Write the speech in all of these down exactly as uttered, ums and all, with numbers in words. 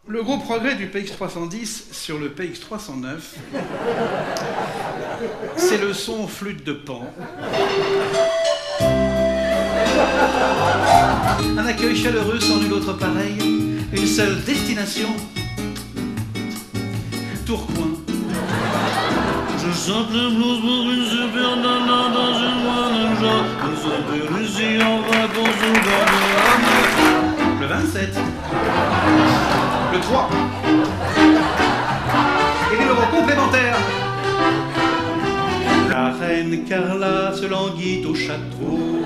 Le gros progrès du P X trois cent dix sur le P X trois cent neuf, c'est le son flûte de Pan. Un accueil chaleureux sans nul autre pareil, une seule destination, Tourcoing. Je chante le blues pour une super nana dans une moine joie. Je s'appelle ici en vacances au bord. Le vingt-sept. Le trois. Et les numéros complémentaires. La reine Carla se languit au château.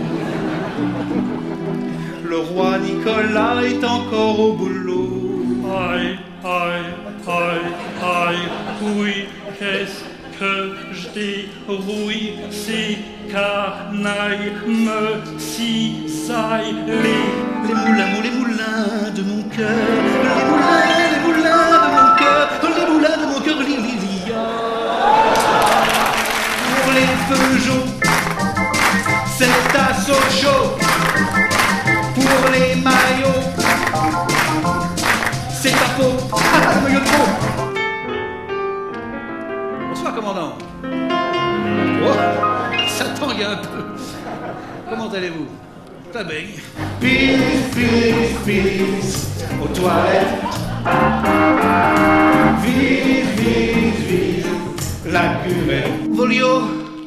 Le roi Nicolas est encore au boulot. Aïe, aïe, aïe, aïe, oui, qu'est-ce que je dérouille, ces canailles me cisaillent les... Les moulins, les moulins de mon cœur, les moulins, les moulins de mon cœur, les moulins de mon cœur, li, li, li, ah. Pour les Peugeot, c'est à Sochaux. Pour les maillots, c'est à Pau. Ah, le maillot de Pau. Bonsoir, commandant. Oh, ça tangue un peu. Comment allez-vous? Très bien. Peace, peace, peace, aux toilettes. Vite, vite, vite, la cuvette. Voglio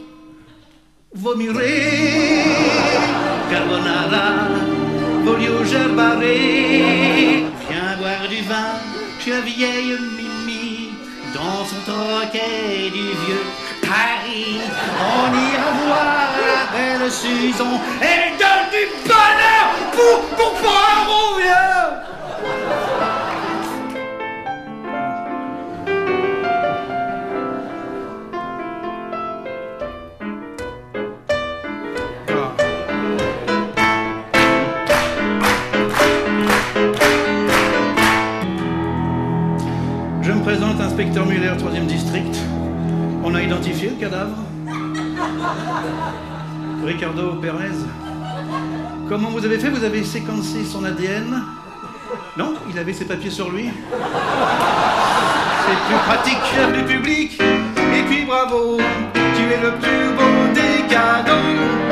vomire, carbonara, voglio gerbare. Viens boire du vin chez la vieille Mimi, dans son troquet du vieux Paris. On ira voir la belle Susan et donne du bonheur pour mon pauvre vieux. Je me présente, inspecteur Muller, troisième district. On a identifié le cadavre? Ricardo Pérez. Comment vous avez fait? Vous avez séquencé son A D N? Non, il avait ses papiers sur lui. C'est plus pratique, chef du public. Et puis bravo, tu es le plus beau des cadeaux.